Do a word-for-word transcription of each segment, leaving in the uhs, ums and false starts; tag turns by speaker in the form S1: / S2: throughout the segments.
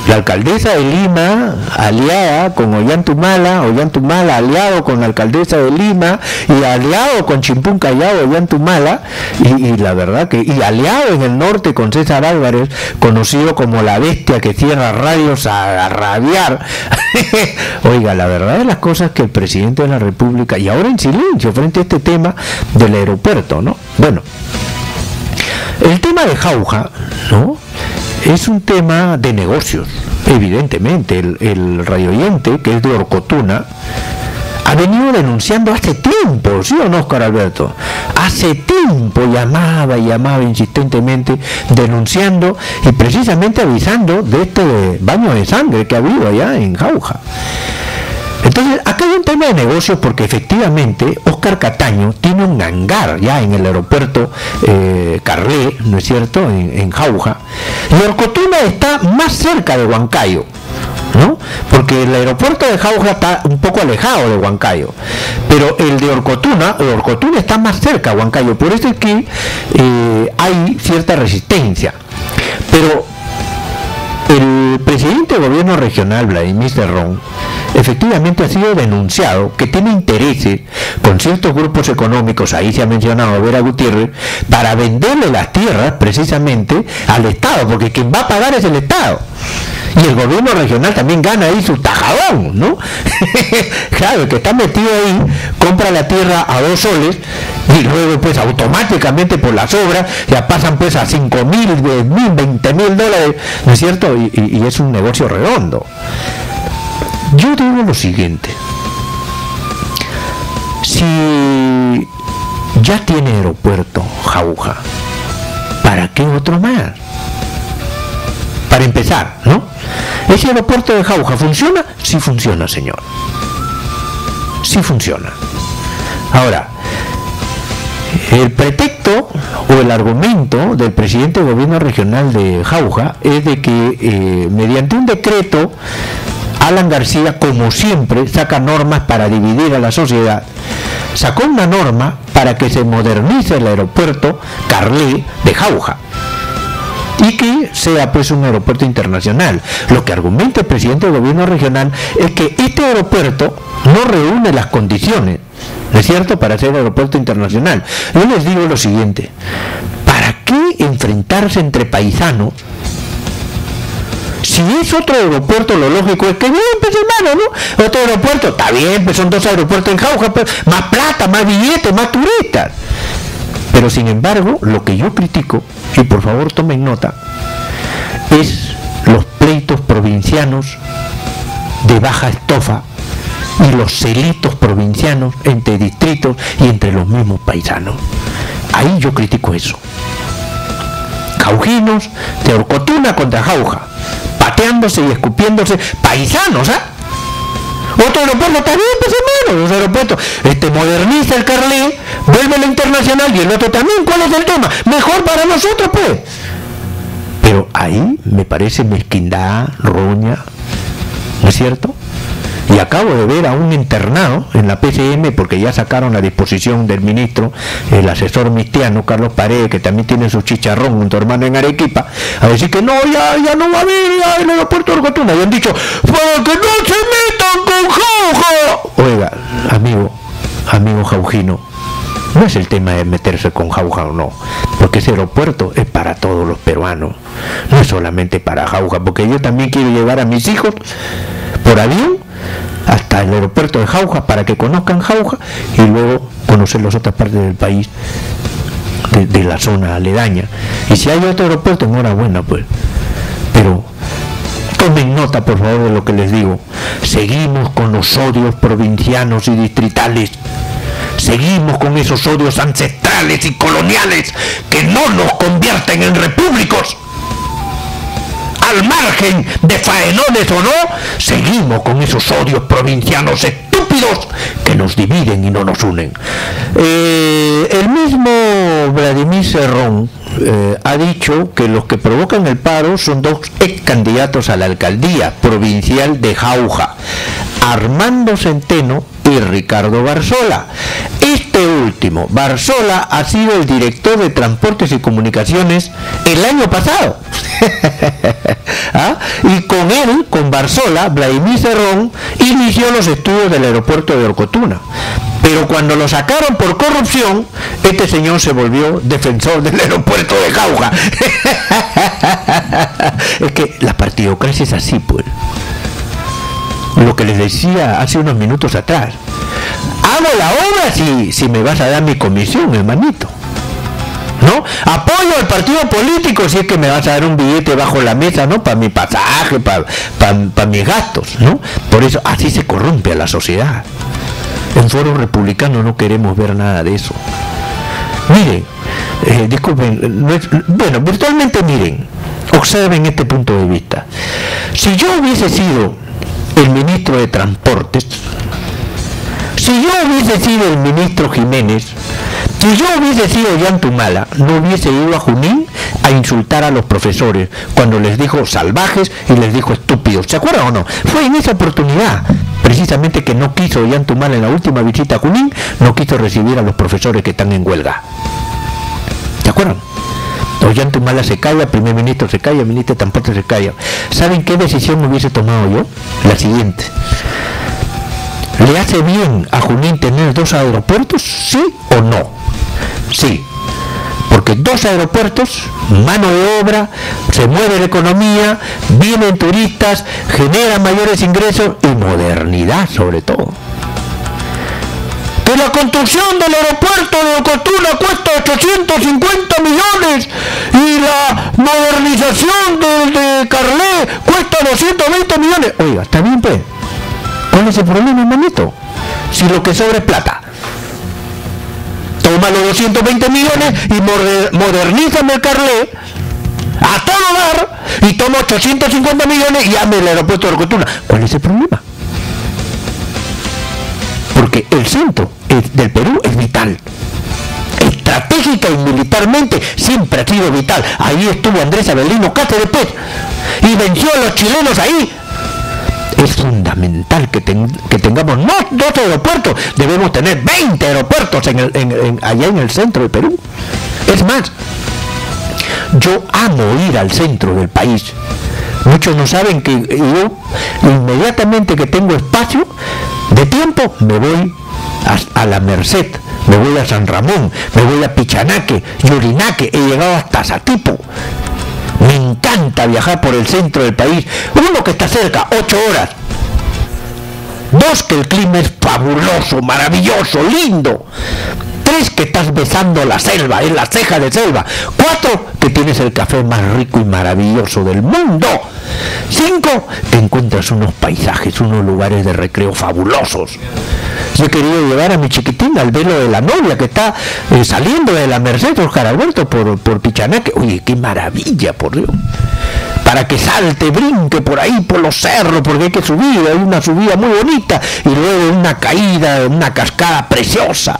S1: La alcaldesa de Lima, aliada con Ollantumala, Ollantumala aliado con la alcaldesa de Lima, y aliado con Chimpún Callao, Ollantumala, y, y la verdad que, y aliado en el norte con César Álvarez, conocido como la bestia que cierra radios a, a rabiar. Oiga, la verdad de las cosas que el presidente de la República, y ahora en silencio frente a este tema del aeropuerto, ¿no? Bueno, el tema de Jauja, ¿no?, es un tema de negocios, evidentemente. El, el radioyente, que es de Orcotuna, ha venido denunciando hace tiempo, ¿sí o no, Oscar Alberto? Hace tiempo llamaba y llamaba insistentemente, denunciando y precisamente avisando de este baño de sangre que ha habido allá en Jauja. Entonces, acá hay un tema de negocios, porque efectivamente Óscar Cataño tiene un hangar ya en el aeropuerto eh, Carlé, ¿no es cierto?, en, en Jauja, y Orcotuna está más cerca de Huancayo, ¿no?, porque el aeropuerto de Jauja está un poco alejado de Huancayo, pero el de Orcotuna, el Orcotuna está más cerca de Huancayo, por eso es que eh, hay cierta resistencia. Pero el presidente del gobierno regional, Vladimir Cerrón, efectivamente ha sido denunciado que tiene intereses con ciertos grupos económicos, ahí se ha mencionado a Vera Gutiérrez, para venderle las tierras precisamente al Estado, porque quien va a pagar es el Estado. Y el gobierno regional también gana ahí su tajadón, ¿no? Claro, el que está metido ahí compra la tierra a dos soles y luego pues automáticamente por las obras ya pasan pues a cinco mil, diez mil, veinte mil dólares, ¿no es cierto? Y, y, y es un negocio redondo. Yo digo lo siguiente: si ya tiene aeropuerto Jauja, ¿para qué otro más? Para empezar, ¿no? ¿Ese aeropuerto de Jauja funciona? Sí funciona, señor. Sí funciona. Ahora, el pretexto o el argumento del presidente del gobierno regional de Jauja es de que eh, mediante un decreto Alan García, como siempre, saca normas para dividir a la sociedad. Sacó una norma para que se modernice el aeropuerto Carlé de Jauja y que sea pues un aeropuerto internacional. Lo que argumenta el presidente del gobierno regional es que este aeropuerto no reúne las condiciones, ¿no es cierto?, para ser aeropuerto internacional. Yo les digo lo siguiente: ¿para qué enfrentarse entre paisanos? Si es otro aeropuerto, lo lógico es que bien, pues hermano, ¿no? Otro aeropuerto, está bien, pues son dos aeropuertos en Jauja, pues, más plata, más billetes, más turistas. Pero sin embargo, lo que yo critico, y por favor tomen nota, es los pleitos provincianos de baja estofa y los celitos provincianos entre distritos y entre los mismos paisanos. Ahí yo critico eso. Jaujinos de Orcotuna contra Jauja, pateándose y escupiéndose, paisanos, ¿ah? ¿eh? Otro aeropuerto, está bien, pues hermano, los aeropuertos, este moderniza el Carlé, vuelve lo internacional y el otro también. ¿Cuál es el tema? Mejor para nosotros, pues. Pero ahí me parece mezquindad, roña, ¿no es cierto? Y acabo de ver a un internado en la P C M, porque ya sacaron la disposición del ministro, el asesor mistiano, Carlos Paredes, que también tiene su chicharrón con tu hermano en Arequipa, a decir que no, ya, ya no va a haber ya el aeropuerto de Orcotuna. Y han dicho, para que no se metan con Jauja. Oiga, amigo, amigo jaujino, no es el tema de meterse con Jauja o no, porque ese aeropuerto es para todos los peruanos, no es solamente para Jauja, porque yo también quiero llevar a mis hijos por avión hasta el aeropuerto de Jauja para que conozcan Jauja y luego conocer las otras partes del país, de, de la zona aledaña. Y si hay otro aeropuerto, enhorabuena, pues. Pero tomen nota, por favor, de lo que les digo. Seguimos con los odios provincianos y distritales. Seguimos con esos odios ancestrales y coloniales que no nos convierten en repúblicos. Al margen de faenones o no, seguimos con esos odios provincianos estúpidos que nos dividen y no nos unen. Eh, el mismo Vladimir Cerrón eh, ha dicho que los que provocan el paro son dos ex candidatos a la alcaldía provincial de Jauja, Armando Centeno y Ricardo Barzola. Este último, Barzola, ha sido el director de Transportes y Comunicaciones el año pasado. ¿Ah? Y con él, con Barzola, Vladimir Cerrón inició los estudios del aeropuerto de Orcotuna. Pero cuando lo sacaron por corrupción, este señor se volvió defensor del aeropuerto de Jauja. Es que la partidocracia es así, pues. Lo que les decía hace unos minutos atrás. Hago la obra si, si me vas a dar mi comisión, hermanito. ¿No? Apoyo al partido político si es que me vas a dar un billete bajo la mesa, ¿no? Para mi pasaje, para pa, pa mis gastos, ¿no? Por eso así se corrompe a la sociedad. En Foro Republicano no queremos ver nada de eso. Miren, eh, disculpen, no es, bueno, virtualmente miren, observen este punto de vista. Si yo hubiese sido el ministro de Transportes, si yo hubiese sido el ministro Jiménez, si yo hubiese sido Ollantumala, no hubiese ido a Junín a insultar a los profesores cuando les dijo salvajes y les dijo estúpidos. ¿Se acuerdan o no? Fue en esa oportunidad precisamente que no quiso Ollantumala en la última visita a Junín, no quiso recibir a los profesores que están en huelga. ¿Se acuerdan? Ollantumala se calla, primer ministro se calla, ministro de Transporte se calla. ¿Saben qué decisión hubiese tomado yo? La siguiente. ¿Le hace bien a Junín tener dos aeropuertos? ¿Sí o no? Sí. Porque dos aeropuertos, mano de obra, se mueve la economía, vienen turistas, genera mayores ingresos y modernidad sobre todo. Que la construcción del aeropuerto de Orcotuna cuesta ochocientos cincuenta millones y la modernización del de Carlé cuesta doscientos veinte millones. Oiga, está bien, pues. ¿Cuál es el problema, hermanito? Si lo que sobra es plata. Toma los doscientos veinte millones y modernízame el Carlé a todo dar y toma ochocientos cincuenta millones y hazme el aeropuerto de Orcotuna. ¿Cuál es el problema? Porque el centro del Perú es vital. Estratégica y militarmente siempre ha sido vital. Ahí estuvo Andrés Avelino Cáceres y venció a los chilenos ahí. Es fundamental que, ten, que tengamos no dos aeropuertos, debemos tener veinte aeropuertos en el, en, en, allá en el centro del Perú. Es más, yo amo ir al centro del país. Muchos no saben que yo inmediatamente que tengo espacio de tiempo me voy a, a la Merced, me voy a San Ramón, me voy a Pichanaque, Yurinaque, he llegado hasta Satipo. Me encanta viajar por el centro del país. Uno, que está cerca, ocho horas. Dos, que el clima es fabuloso, maravilloso, lindo. Tres, que estás besando la selva, en la ceja de selva. Cuatro, que tienes el café más rico y maravilloso del mundo. Cinco, que encuentras unos paisajes, unos lugares de recreo fabulosos. Yo he querido llevar a mi chiquitín al velo de la novia que está eh, saliendo de la Merced, Oscar Alberto, por, por Pichanaque. Oye, qué maravilla, por Dios. Para que salte, brinque por ahí, por los cerros, porque hay que subir, hay una subida muy bonita, y luego una caída, una cascada preciosa.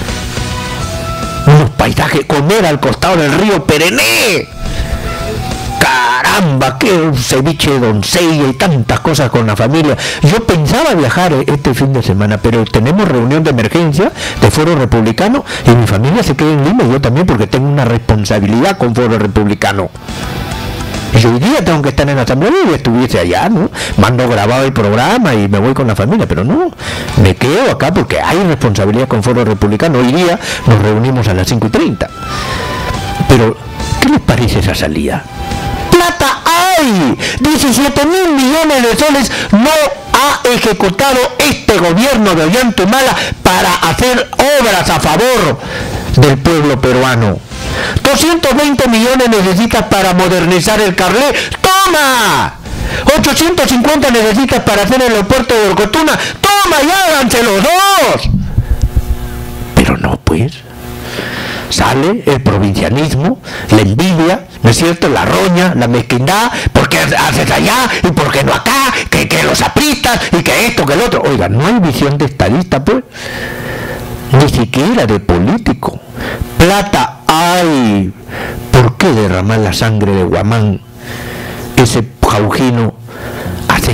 S1: Unos paisajes, comer al costado del río Perené. Caramba, qué ceviche de doncella y tantas cosas con la familia. Yo pensaba viajar este fin de semana, pero tenemos reunión de emergencia de Foro Republicano y mi familia se queda en Lima y yo también, porque tengo una responsabilidad con Foro Republicano. Y hoy día tengo que estar en la asamblea y estuviese allá, ¿no? Mando grabado el programa y me voy con la familia, pero no, me quedo acá porque hay responsabilidad con Foro Republicano. Hoy día nos reunimos a las cinco y treinta. Pero, ¿qué les parece esa salida? ¡Plata hay! diecisiete mil millones de soles no ha ejecutado este gobierno de Ollantumala para hacer obras a favor del pueblo peruano. doscientos veinte millones necesitas para modernizar el Carlé. ¡Toma! ochocientos cincuenta necesitas para hacer el aeropuerto de Orcotuna. ¡Toma y háganse los dos! Pero no, pues. Sale el provincianismo, la envidia, ¿no es cierto? La roña, la mezquindad. ¿Por qué haces allá? ¿Y por qué no acá? Que, que los apristas y que esto, que el otro. Oiga, no hay visión de estadista, pues. Ni siquiera de político. Plata hay. ¿Por qué derramar la sangre de Guamán? Ese jaujino hace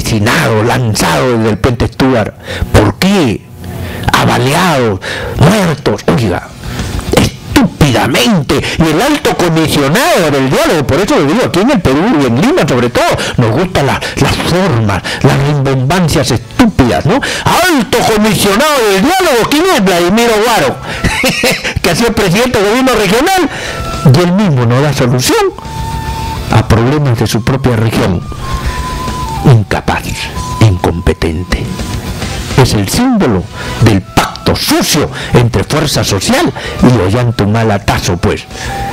S1: asesinados, lanzados desde el puente Stuart. ¿Por qué? Abaleados, muertos, oiga, estúpidamente. Y el alto comisionado del diálogo, por eso lo digo, aquí en el Perú y en Lima sobre todo, nos gustan la, las formas, las rimbombancias estúpidas, ¿no? Alto comisionado del diálogo, ¿quién es? Vladimir Oguaro, que ha sido presidente del gobierno regional, y él mismo no da solución a problemas de su propia región. Incapaz, incompetente. Es el símbolo del pacto sucio entre Fuerza Social y Ollantaytamala Tazo, pues.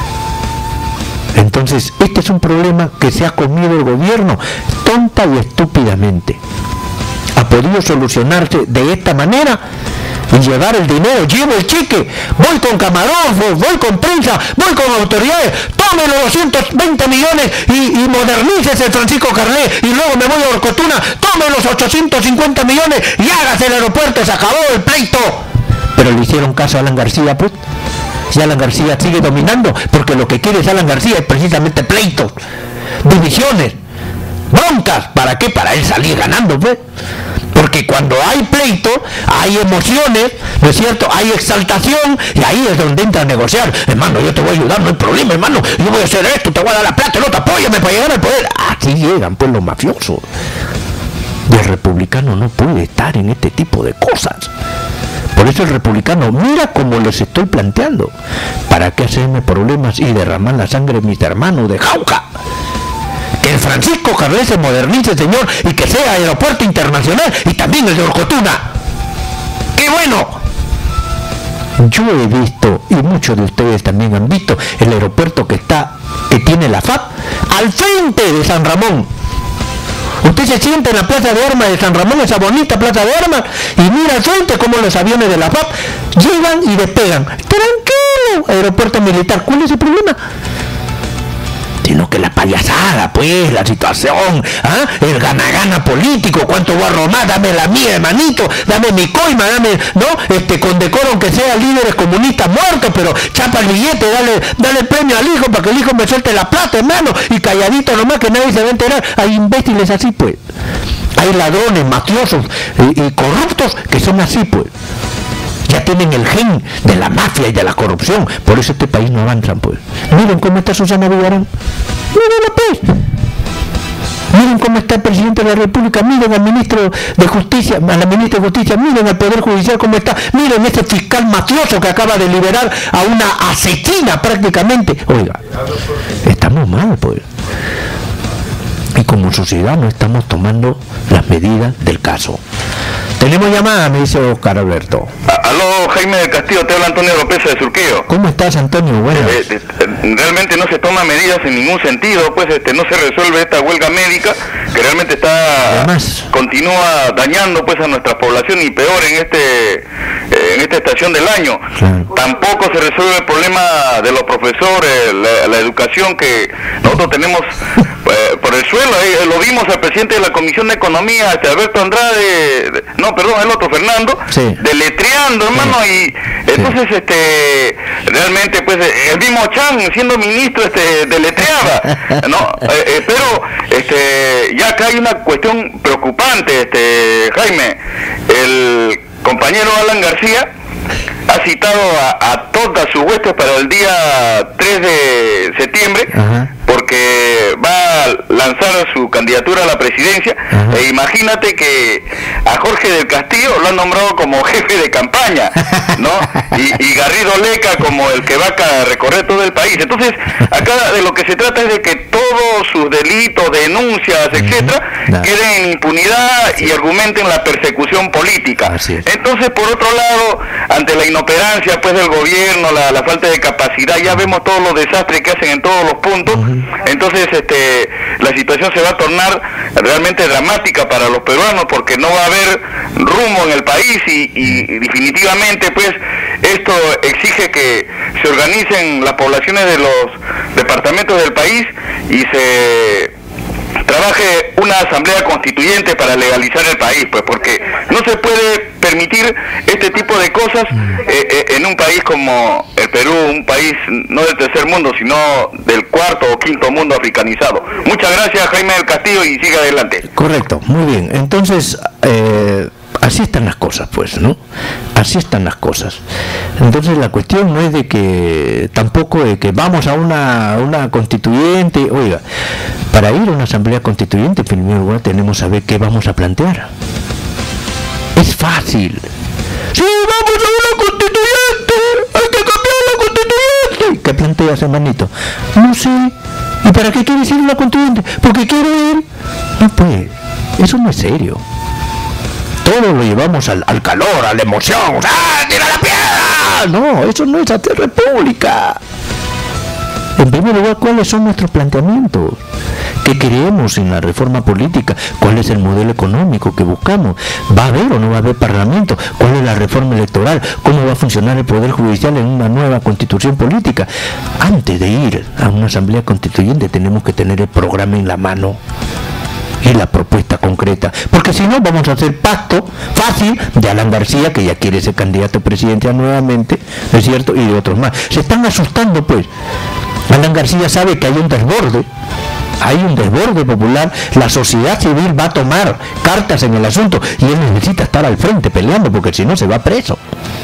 S1: Entonces, este es un problema que se ha comido el gobierno tonta y estúpidamente. ¿Ha podido solucionarse de esta manera? Y llevar el dinero, llevo el cheque, voy con camarógrafos, voy con prensa, voy con autoridades, tome los doscientos veinte millones y, y modernícese el Francisco Carlé, y luego me voy a Orcotuna, tome los ochocientos cincuenta millones y hágase el aeropuerto, se acabó el pleito. Pero le hicieron caso a Alan García, pues. Y Alan García sigue dominando, porque lo que quiere es Alan García es precisamente pleitos, divisiones, broncas. ¿Para qué? Para él salir ganando, pues. Porque cuando hay pleito, hay emociones, ¿no es cierto? Hay exaltación, y ahí es donde entra a negociar. Hermano, yo te voy a ayudar, no hay problema, hermano. Yo voy a hacer esto, te voy a dar la plata, el otro, apóyame para llegar al poder. Así llegan, pues, los mafiosos. Y el republicano no puede estar en este tipo de cosas. Por eso el republicano, mira como les estoy planteando. ¿Para qué hacerme problemas y derramar la sangre de mis hermanos de Jauja? Que el Francisco Carlé se modernice, señor, y que sea aeropuerto internacional, y también el de Orcotuna. ¡Qué bueno! Yo he visto, y muchos de ustedes también han visto, el aeropuerto que está, que tiene la F A P, al frente de San Ramón. Usted se siente en la Plaza de Armas de San Ramón, esa bonita Plaza de Armas, y mira al frente cómo los aviones de la F A P llegan y despegan. Tranquilo, aeropuerto militar. ¿Cuál es el problema? Sino que la payasada, pues, la situación, ¿ah? El gana-gana político, cuánto voy a robar, dame la mía, hermanito, dame mi coima, dame, ¿no? Este, con decoro, aunque sea líderes comunistas muertos, pero chapa el billete, dale, dale el premio al hijo para que el hijo me suelte la plata, hermano, y calladito nomás que nadie se va a enterar. Hay imbéciles así, pues. Hay ladrones, mafiosos y, y corruptos que son así, pues. Ya tienen el gen de la mafia y de la corrupción. Por eso este país no avanza, pues. Miren cómo está Susana Villarán. Miren, pues. Miren cómo está el presidente de la República. Miren al ministro de Justicia, a la ministra de Justicia. Miren al Poder Judicial cómo está. Miren ese fiscal mafioso que acaba de liberar a una asesina prácticamente. Oiga, estamos mal, pues. Y como sociedad no estamos tomando las medidas del caso. Tenemos llamada, me dice Oscar Alberto.
S2: Aló, Jaime del Castillo, te habla Antonio López de Surquillo.
S1: ¿Cómo estás, Antonio? Bueno.
S2: Eh, eh, realmente no se toma medidas en ningún sentido, pues este no se resuelve esta huelga médica que realmente está Además, continúa dañando pues a nuestra población y peor en este eh, en esta estación del año. Claro. Tampoco se resuelve el problema de los profesores, la, la educación que nosotros tenemos eh, por el suelo. Eh, lo vimos al presidente de la Comisión de Economía, este Alberto Andrade, no, perdón, el otro Fernando, sí. deletreando, hermano, sí. y entonces sí. este realmente pues el mismo Chan siendo ministro este deletreaba, ¿no? eh, eh, pero este ya acá hay una cuestión preocupante, este Jaime, el compañero Alan García ha citado a, a todas sus huestes para el día tres de septiembre, ajá. porque va a lanzar su candidatura a la presidencia, ajá. e imagínate que a Jorge del Castillo lo han nombrado como jefe de campaña, ¿no? Y, y Garrido Leca como el que va a recorrer todo el país. Entonces, acá de lo que se trata es de que todos sus delitos, denuncias, etcétera, uh-huh. queden en impunidad y argumenten la persecución política. Entonces, por otro lado, ante la inoperancia pues del gobierno, la, la falta de capacidad, ya vemos todos los desastres que hacen en todos los puntos. Uh-huh. Entonces este la situación se va a tornar realmente dramática para los peruanos, porque no va a haber rumbo en el país y, y definitivamente pues esto exige que se organicen las poblaciones de los departamentos del país y se trabaje una asamblea constituyente para legalizar el país, pues, porque no se puede permitir este tipo de cosas eh, eh, en un país como el Perú, un país no del tercer mundo, sino del cuarto o quinto mundo africanizado. Muchas gracias, Jaime del Castillo, y siga adelante.
S1: Correcto, muy bien. Entonces, eh, así están las cosas, pues, ¿no? Así están las cosas. Entonces la cuestión no es de que, tampoco de que vamos a una, una constituyente. Oiga, para ir a una asamblea constituyente, en primer lugar, tenemos que saber qué vamos a plantear. Es fácil. ¡Sí, vamos a una constituyente! ¡Hay que cambiar la constituyente! ¿Qué planteas, hermanito? No sé. ¿Y para qué quieres ir a una constituyente? Porque quiero ir. No, pues, eso no es serio. Todo lo llevamos al, al calor, a la emoción. ¡Ah, tira la piedra! No, eso no es hacer república. En primer lugar, ¿cuáles son nuestros planteamientos? ¿Qué queremos en la reforma política? ¿Cuál es el modelo económico que buscamos? ¿Va a haber o no va a haber parlamento? ¿Cuál es la reforma electoral? ¿Cómo va a funcionar el Poder Judicial en una nueva constitución política? Antes de ir a una asamblea constituyente tenemos que tener el programa en la mano y la propuesta concreta, porque si no vamos a hacer pacto fácil de Alan García, que ya quiere ser candidato presidencial nuevamente, ¿no es cierto?, y de otros más. Se están asustando, pues. Alan García sabe que hay un desborde, hay un desborde popular, la sociedad civil va a tomar cartas en el asunto y él necesita estar al frente peleando, porque si no se va preso.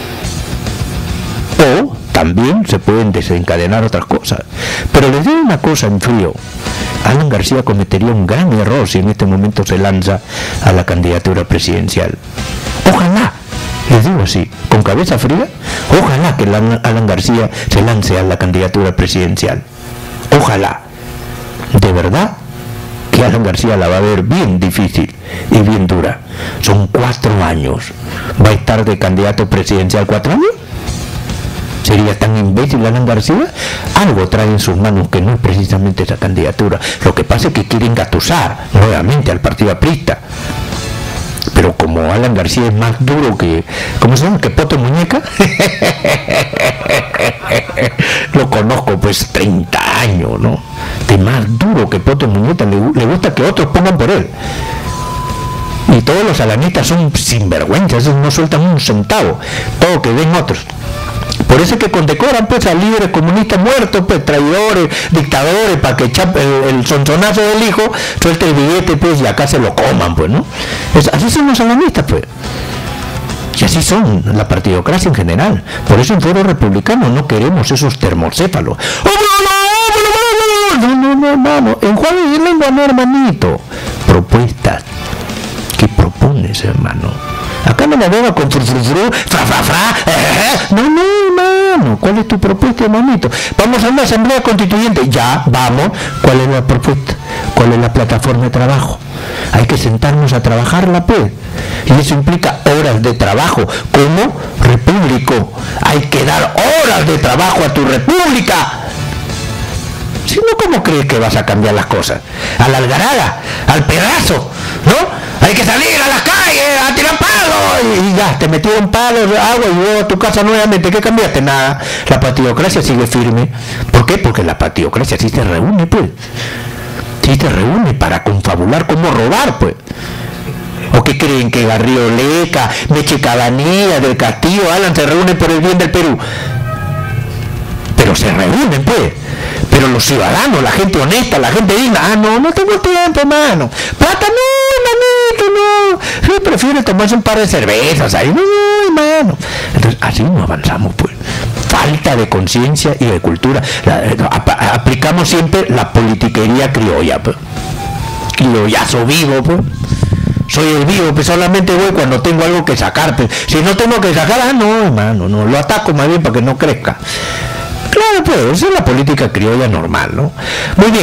S1: O también se pueden desencadenar otras cosas. Pero les digo una cosa en frío: Alan García cometería un gran error si en este momento se lanza a la candidatura presidencial. Ojalá, les digo así, con cabeza fría, ojalá que Alan García se lance a la candidatura presidencial. Ojalá. De verdad que Alan García la va a ver bien difícil y bien dura. Son cuatro años. ¿Va a estar de candidato presidencial cuatro años? ¿Sería tan imbécil Alan García? Algo trae en sus manos que no es precisamente esa candidatura. Lo que pasa es que quieren engatusar nuevamente al partido aprista. Pero como Alan García es más duro que, ¿cómo se llama?, que poto muñeca. Lo conozco pues treinta años, ¿no? De más duro que poto muñeca, le, le gusta que otros pongan por él. Y todos los alanistas son sinvergüenzas, no sueltan un centavo, todo que den otros. Por eso es que condecoran pues a líderes comunistas muertos, pues traidores, dictadores, para que el, el sonzonazo del hijo suelte el billete pues y acá se lo coman, pues, ¿no? Es, así son los alanistas, pues. Y así son la partidocracia en general. Por eso en Foro Republicano no queremos esos termocéfalos. No, no, no, hermano. En Juan y Lengua no, hermanito. Propuestas. ¿Qué propones, hermano? Acá me la venga con frufrufru, fra, fra, fra. Eh, no, no, hermano. ¿Cuál es tu propuesta, hermanito? Vamos a una asamblea constituyente. Ya, vamos. ¿Cuál es la propuesta? ¿Cuál es la plataforma de trabajo? Hay que sentarnos a trabajarla, pues. Y eso implica horas de trabajo. Como repúblico. Hay que dar horas de trabajo a tu república. Si no, ¿cómo crees que vas a cambiar las cosas? A la algarada, al pedazo, ¿no? Hay que salir a las calles a tirar palos y ya, te metieron palos, agua y luego a tu casa nuevamente. ¿Qué cambiaste? Nada. La partidocracia sigue firme. ¿Por qué? Porque la partidocracia sí se reúne, pues. Sí se reúne para confabular cómo robar, pues. ¿O qué creen que Garrido Leca, Meche Cabanilla, del Castillo, Alan se reúnen por el bien del Perú? Pero se reúnen, pues. Pero los ciudadanos, la gente honesta, la gente digna, ah, no, no tengo tiempo, hermano. Plata, no, hermanito, no. Yo prefiero tomarse un par de cervezas ahí, no, hermano. Entonces, así no avanzamos, pues. Falta de conciencia y de cultura. La, ap aplicamos siempre la politiquería criolla, pues. Criollazo vivo, pues. Soy el vivo, pues solamente voy cuando tengo algo que sacar, pues. Si no tengo que sacar, ah, no, hermano, no, lo ataco más bien para que no crezca. Claro, pues, esa es la política criolla normal, ¿no? Muy bien.